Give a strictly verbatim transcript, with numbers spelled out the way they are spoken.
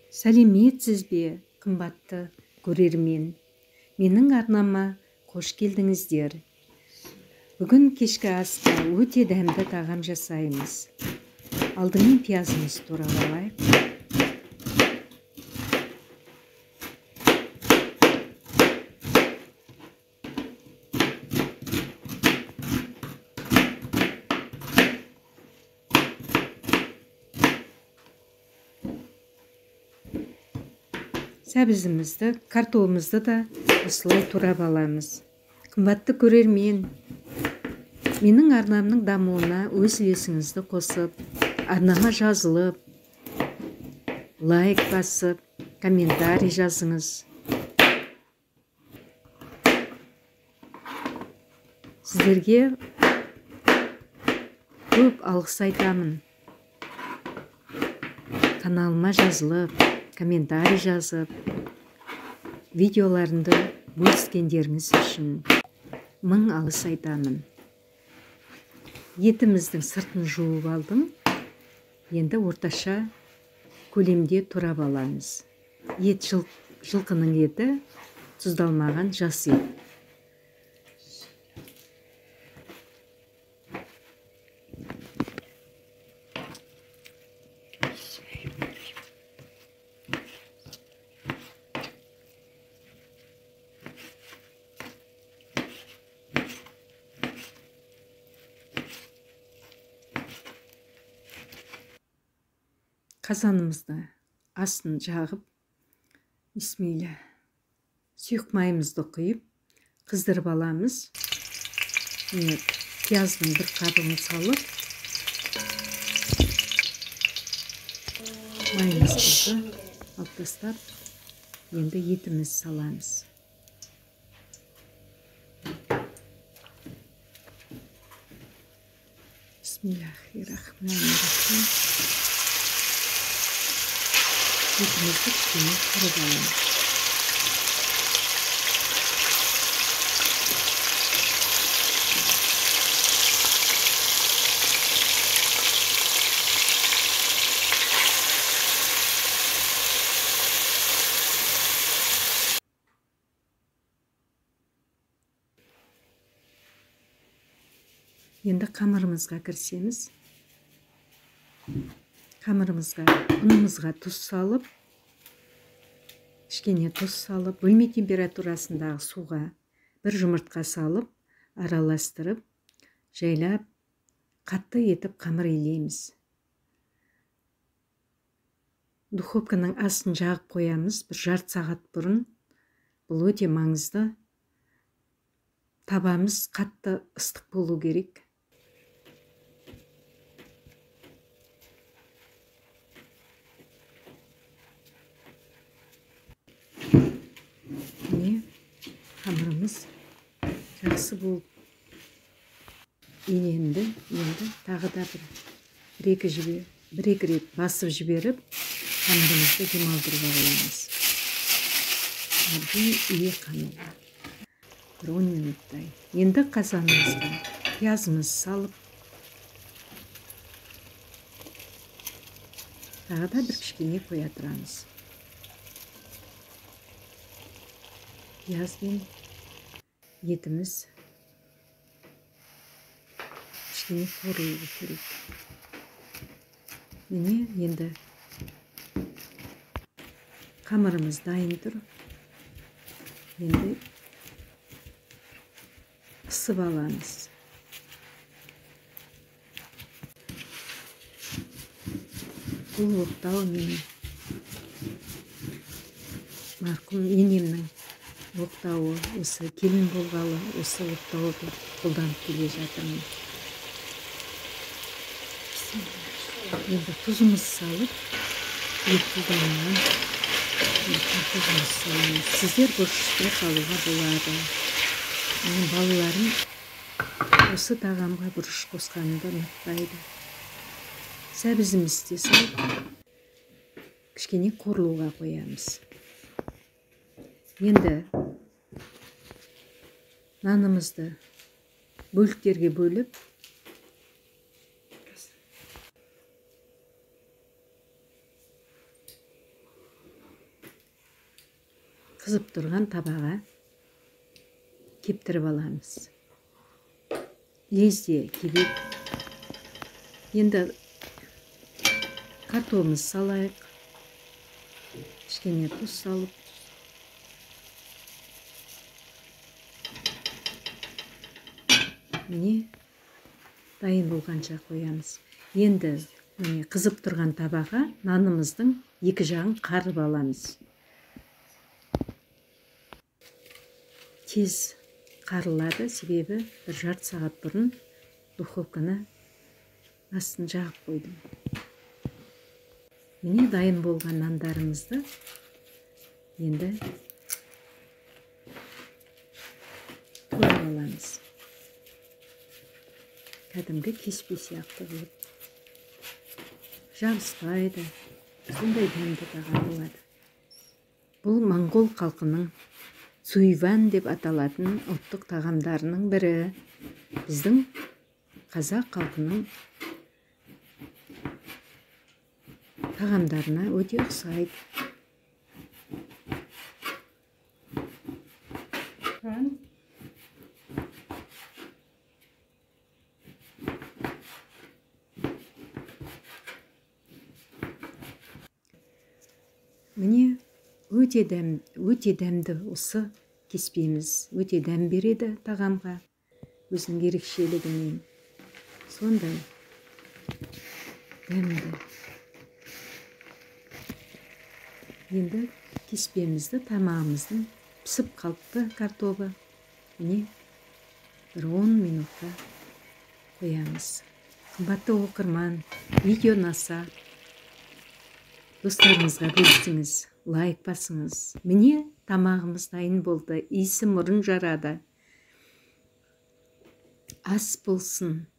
Сәлеметсізбе, қымбатты көрермен. Менің арнама қош келдіңіздер. Бүгін кешкі асқа өте дәмді тағам жасаймыз. Алдымен пиязымыз турап алайық. Сәбізімізді, картопымызды да осылай турап аламыз. Қымбатты көрермен, менің арнамның дамуына өз үлесіңізді қосып, арнама жазылып, лайк басып, комментарий жазыңыз. Сіздерге көп алғыс айтамын. Каналыма жазылып, комментарий жазып, видеоларымды бөліскендеріңіз үшін мың алғыс айтамын. Етіміздің сыртын жуып алдым. Енді орташа көлемде турап аламыз. Ет жылқының еті, тұздалмаған жас ет. Қазанымызды астын жағып, бисмилля, сұйық майымызды құйып, қыздырып аламыз. Пияздың бір қабығын салып, майымызды алып тастап, енді етіміз саламыз. Бисмиллахиррахманиррахим. Етімізді кішкене қырып аламыз. Енді қамырымызға кірісеміз. Қамырымызға, ұнымызға тұз салып, кішкене тұз салып, бөлме температурасындағы суға бір жұмыртқа салып, араластырып, жайлап, қатты етіп қамыр илейміз. Духовканың астын жағып қоямыз, бір жарты сағат бұрын. Бұл өте маңызды. Табамыз қатты ыстық болу керек. Қамырымыз жақсы болып иленді. Енді тағы да бір-екі жібер, бір-екі рет басып жіберіп, қамырымызды демалдыруға қоямыз. Әбден ие қамыр. бір он минуттай. Енді қазанымызға пиязымыз салып, тағы да бір кішкене қоя тұрамыз. Пияз бен етіміз кішкене қуыруы керек. Міне, енді қамырымыз дайын тұр. Енді ысып аламыз. Бұл оқтау менің марқұм енемнің оқтауы, осы келін болғалы, осы оқтауды қолданып келе жатырмын. Енді тұзымыз салып, ет қолданған тұзымыз саламыз. Сіздер бұрышта қалуға болады. Менің балаларым осы тағамға бұрыш қосқанды ұнатпайды. Сәбізімізді салып, кішкене қуырылуға қоямыз. Енді нанымызды бөліктерге бөліп, қызып тұрған табаға кептіріп аламыз. Лезде кебек. Енді картоғымыз салайық. Кішкене тұз салып. Міне дайын болғанша қоямыз. Енді міне қызып тұрған табаға нанымыздың екі жағын қарып аламыз. Тез қарылады, себебі бір жарты сағат бұрын духовканы астын жағып қойдым. Міне дайын болған нандарымызды енді турап аламыз. Кәдімгі кеспе сияқты болып. Жабыспайды, сондай дәмді тағам болады. Бұл моңғол халқының цуйван деп аталатын ұлттық тағамдарының бірі. Біздің қазақ халқының тағамдарына өте ұқсайды. Міне өте дәм, өте дәмді осы кеспеміз. Өте дәм береді тағамға, өзінің ерекшелігімен. Сондай дәмді. Енді кеспемізді, тамағымыздың пісіп қалыпты картобы. Міне бір он минутта қоямыз. Қымбатты оқырман, видео ұнаса достарыңызға бөлісіңіз, лайк басыңыз. Міне тамағымыз дайын болды, иісі мұрын жарады. Ас болсын.